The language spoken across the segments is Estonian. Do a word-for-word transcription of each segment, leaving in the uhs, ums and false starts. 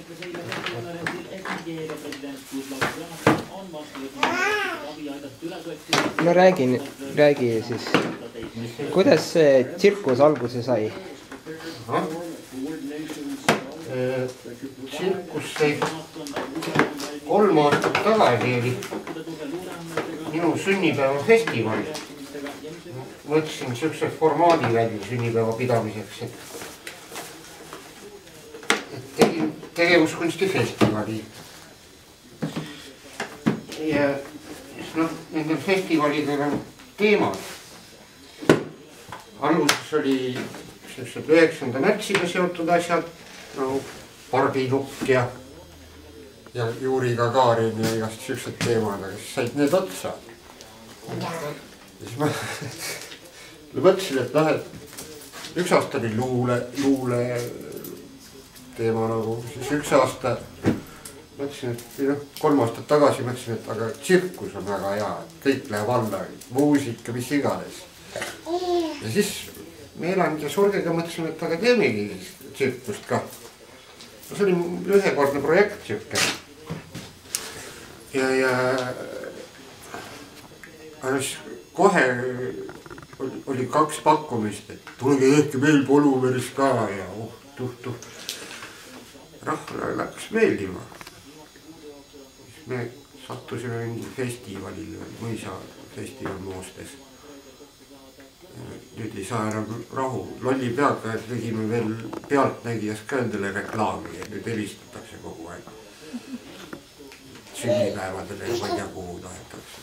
no räägi, räägi siis, kuidas see tsirkus alguse sai? Tsirkus sai kolm aastat tagasi oli minu sünnipäeva festival. Mõtlesin siukse formaadi välja sünnipäeva pidamiseks, et tegin tegevuskunsti festivali. Ja noh, nendel festivalidel on teemad. Alguses oli sellised üheksanda märtsiga seotud asjad, nagu Barbinukk ja, ja Juri Gagarin ja igast siuksed teemad, aga siis said need otsa. Ja siis ma mõtlesin, et noh, et üks aasta oli luule, luule teema nagu, siis üks aasta mõtlesin, et noh, kolm aastat tagasi mõtlesin, et aga tsirkus on väga hea, et kõik läheb alla, muusika, mis iganes. Ja siis Meeland ja Sorgega mõtlesin, et aga teemegi tsirkust ka. No see oli ühekordne projekt siuke. Ja, ja aga siis kohe oli, oli kaks pakkumist, et tulge ehke meil Poluveris ka ja oh, tuh, tuh. Rahvale läks meeldima. Me sattusime mingi festivalil, mõisa festival Moostes. Nüüd ei saa enam rahu. Lolli peaga tegime veel pealtnägijas ka endale reklaami ja nüüd helistatakse kogu aeg. Sünnipäevadele ja ma ei tea kuhu tahetakse.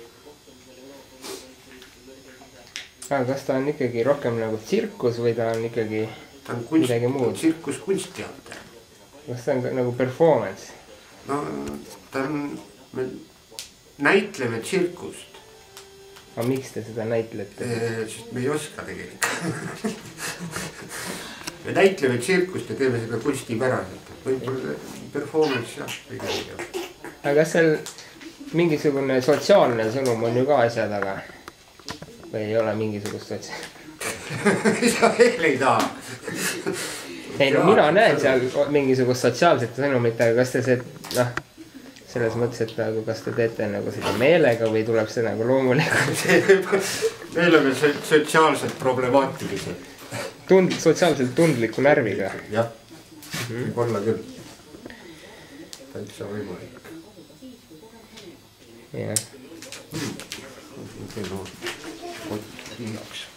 Aga kas ta on ikkagi rohkem nagu tsirkus või ta on ikkagi ta on kunst, midagi muud? Tsirkus kunstteater. Kas ta on nagu performance? No ta on, me näitleme tsirkust. Aga miks te seda näitlete? Sest me ei oska tegelikult. Me näitleme tsirkust ja teeme seda kunstipäraselt. Võib-olla performance jah. Aga kas seal mingisugune sotsiaalne sõnum on ju ka asja taga? Või ei ole mingisugust sotsiaalne? Sa veel ei taha. Ei no mina näen seal mingisugust sotsiaalsete sõnumit, aga kas te see, noh, selles mõttes, et nagu, kas te teete nagu seda meelega või tuleb see nagu loomulikult? Me oleme sotsiaalselt problemaatilised. Tund, sotsiaalselt tundliku närviga. Jah, võib olla küll. Täitsa võimalik. Jah. Kott viimaks.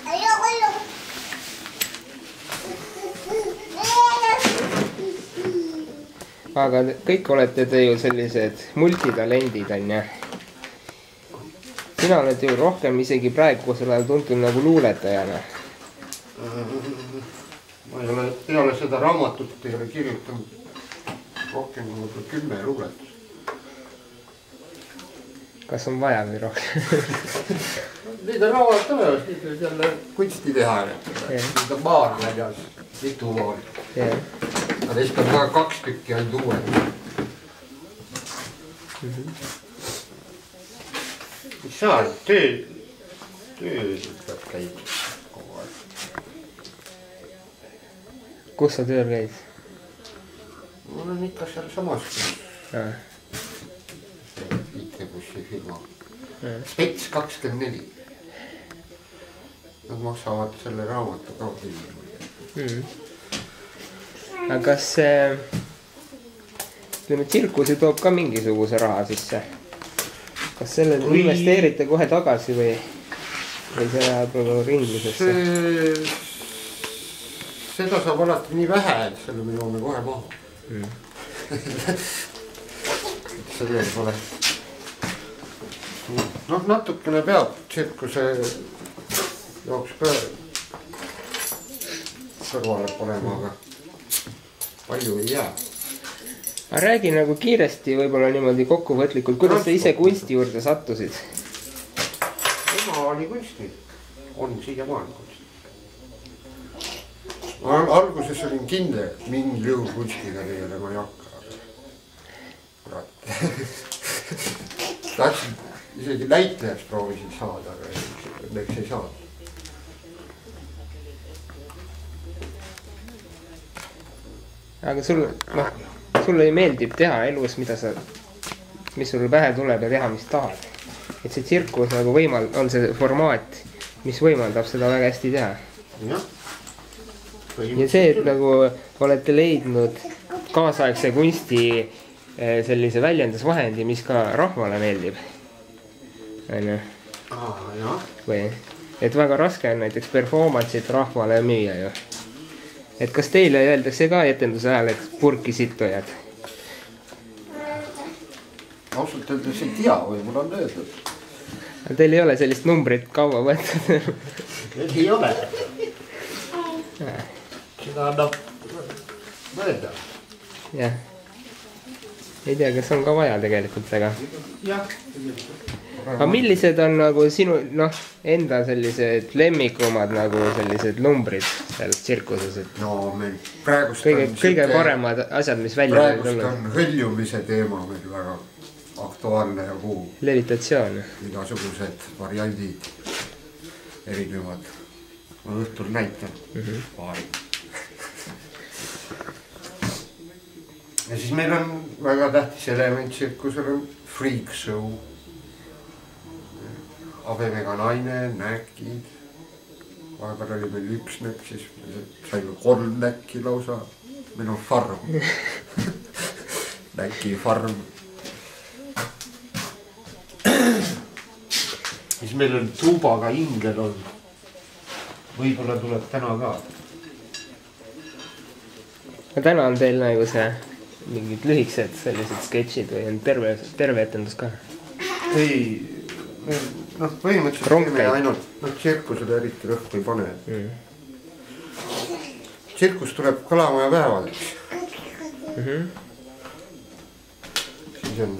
Aga kõik olete te ju sellised multitalendid, on ja? Sina oled ju rohkem isegi praegu, kus oled tuntud nagu luuletajana. Ma ei ole, ei ole seda raamatut ei ole kirjutanud rohkem kui kümme luuletust. Kas on vaja või rohkem? Neid on raamat olemas, neid on jälle kunsti teha. Neid on maar väljas, mitu mool. Aga teist on ka kaks tükki ainult uued. Mis saa, töö, töö peab käima kogu aeg. Kus sa tööl käid? Ma olen ikka seal samas. I T-bussi firma. Spets kakskümmend neli. Nad maksavad selle raamatu ka filmi. Aga kas see, ütleme, tsirkusi toob ka mingisuguse raha sisse? Kas selle kui... investeerite kohe tagasi või, või see läheb ringlusesse? See... Seda saab alati nii vähe, et selle me joome kohe maha. Mm. Selle pole. Noh, natukene peab tsirkuse jooks ka kõrvale panema, aga palju ei jää. Aga räägi nagu kiiresti võib-olla niimoodi kokkuvõtlikult, kuidas te ise kunsti juurde sattusid? Ema oli kunstnik, on siiamaani kunstnik. Alguses olin kindel, et mingil jõu kunstiga teile ma ei hakka. Kurat. Tahtsin isegi näitlejaks proovisin saada, aga õnneks ei saanud. Aga sul, noh, sulle meeldib teha elus, mida sa, mis sulle pähe tuleb ja teha, mis tahad. Et see tsirkus nagu võimal-, on see formaat, mis võimaldab seda väga hästi teha. jah. Ja see, et nagu olete leidnud kaasaegse kunsti sellise väljendusvahendi, mis ka rahvale meeldib. Aine. Aa, jah. Või, et väga raske on näiteks performance'it rahvale müüa ju. Et kas teile öeldakse ka etenduse ajal, et purki sittujad? Ausalt öeldes ei tea, või mul on öeldud. Teil ei ole sellist numbrit kaua võetud? Ei ole. Seda annab mõelda. Jah. Ei tea, kas on ka vaja tegelikult, aga... Jah. Aga millised on nagu sinu, noh, enda sellised lemmikumad nagu sellised numbrid seal tsirkuses? No meil praegust kõige, on... Kõige paremad asjad, mis välja praegust on hõljumise teema meil väga aktuaalne ja kuu. Levitatsioon. Igasugused variandid, erinevad. Ma õhtul näitan mm -hmm. paari. Ja siis meil on väga tähtis element tsirkusel on freak show. Abemega naine, näkid. Vahepeal oli meil üks näkk, siis saime kolm näkki lausa. Meil on farm. Näki farm. Siis meil on tuubaga ingel on. Võibolla tuleb täna ka. Täna on teil nagu see mingid lühiksed sellised sketšid või on terve, terve etendus ka? Ei, noh põhimõtteliselt teeme ainult, noh tsirkusele eriti rõhku ei pane. Mm. Tsirkus tuleb Kalamaja päeval, eks. Mm -hmm. Siis on...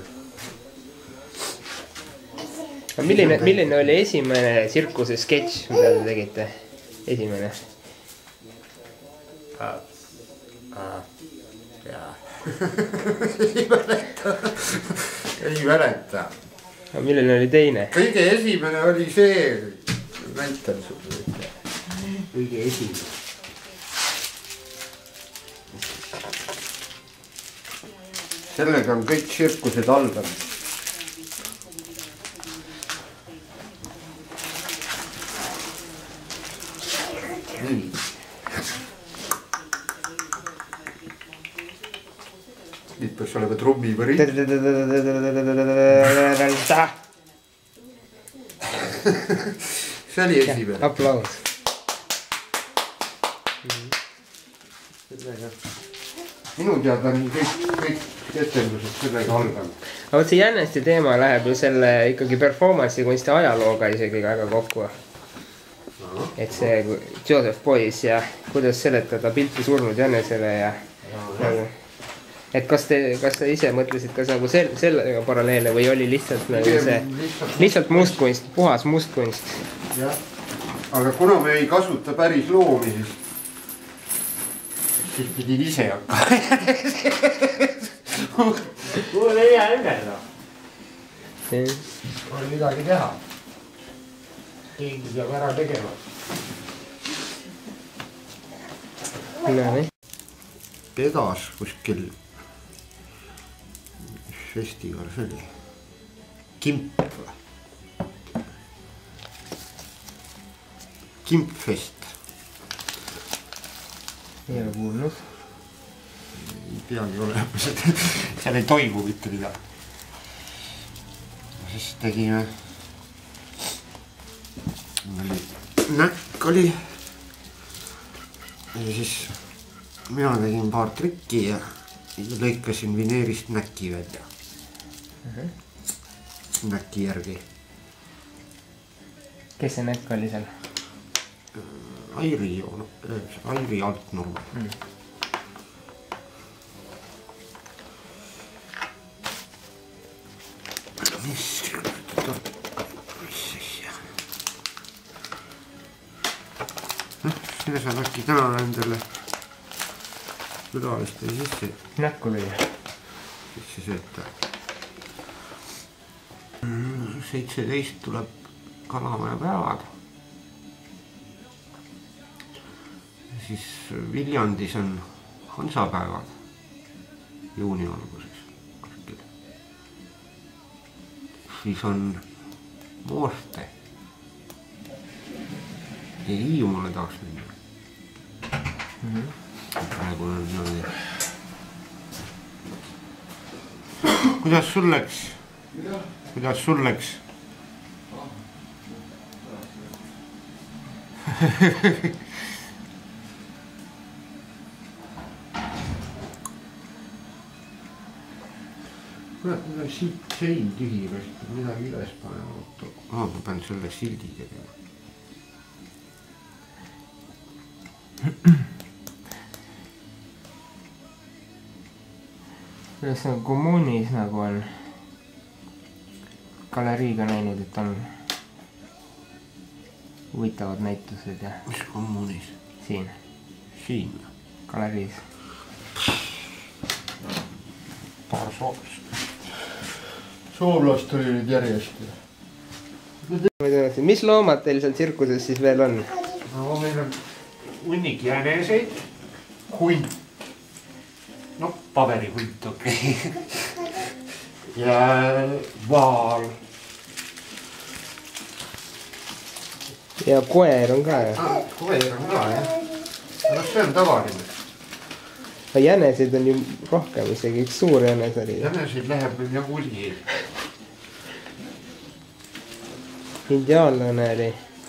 Milline, milline oli esimene tsirkuse sketš, mida te tegite? Esimene? Ah. Ah. Jaa. ei mäleta. ei mäleta. Aga milline oli teine? Kõige esimene oli see, näitan sulle. Kõige esimene. Sellega on kõik tsirkused alganud. Nii. Nüüd peaks olema trummivõri. See oli esimene. Aplaus. Minu teada on kõik, kõik etendused sellega alganud. Aga see Jännesti teema läheb ju selle ikkagi performance'i kunsti ajalooga isegi väga kokku. No. Et see Joseph Beuys ja kuidas seletada pilti surnud Jännesele ja... No, ja. Et kas te, kas te ise mõtlesid ka nagu sel, sellega paralleele või oli lihtsalt nagu see lihtsalt, lihtsalt mustkunst, puhas mustkunst? Jah, aga kuna me ei kasuta päris loomi, siis siis pidin ise hakka. Mul ei jää ümmerda. On midagi teha. Keegi peab ära tegema. No, nii. Pedas kuskil festival see oli. Kimp või? Kimpfest. Ei ole kuulnud. Ei peagi olema seda. Seal ei toimu mitte midagi. Siis tegime. Näkk oli. Ja siis mina tegin paar trikki ja lõikasin vineerist näki välja. Uh-huh. Näki järgi. Kes see näkk oli seal? Airi, Airi Altnurm. Mm. Mis asja? Selle saan äkki täna nendele külalistele sisse. Näkku lüüa. Sisse sööta. seitseteist tuleb Kalamaja päevad. Siis Viljandis on Hansapäevad. juuni alguses kuskil. Siis on Mooste. Ja Hiiumaale tahaks minna. Mm -hmm. Praegu on niimoodi. Kuidas sul läks? Kuidas sul läks? kurat, mul on siit sein tühi, midagi üles panema. Ah, ma pean selle sildi tegema. kuidas see kommuunis nagu on galeriiga näinud, et on huvitavad näitused ja... Mis kommuunis? Siin. Siin? Galeriis. Paar soolast. Soolast oli nüüd järjest. Mis loomad teil seal tsirkuses siis veel on? No meil on hunnik jäneseid, hunt. No paberihunt, okei. Okay. Ja vaal. Ja koer on ka, jah? Koer on ka, jah. No see on tavaline. Jäneseid on ju rohkem isegi, üks suur jänes oli. Jäneseid läheb meil jah hulgi. Indiaanlane oli.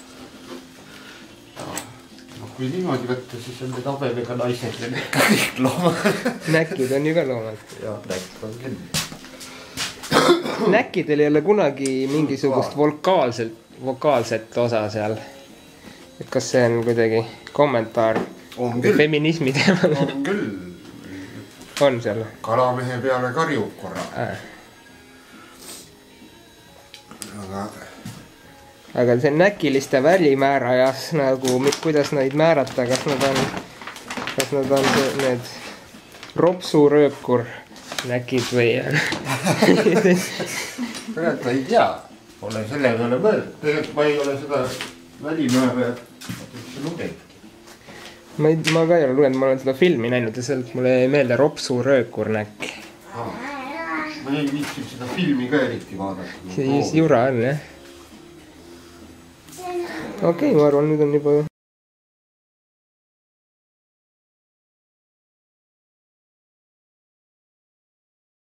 No kui niimoodi võtta, siis on need abeliga naised ja kõik loomad. Näkid on ju ka loomad. Jah, näkid on küll. Näkkidel ei ole kunagi mingisugust volkaalselt, vokaalset osa seal. Et kas see on kuidagi kommentaar on küll. Feminismi teemal? On küll. On seal? Kalamehe peale karjub korra. Äh. Aga... Aga see näkiliste välimäärajas nagu, kuidas neid määrata, kas nad on, kas nad on need ropsuröökur näkid või... Tegelikult ma ei tea. Pole selle peale mõelnud. Tegelikult ma ei ole seda välimäärajat lugenud. Ma, ei, ma ka ei ole lugenud, ma olen seda filmi näinud ja sealt mulle ei meelde ropsuröökur näkk. Ah, ma ei viitsinud seda filmi ka eriti vaadata. See jura on, jah. Okei, okay, ma arvan, nüüd on juba...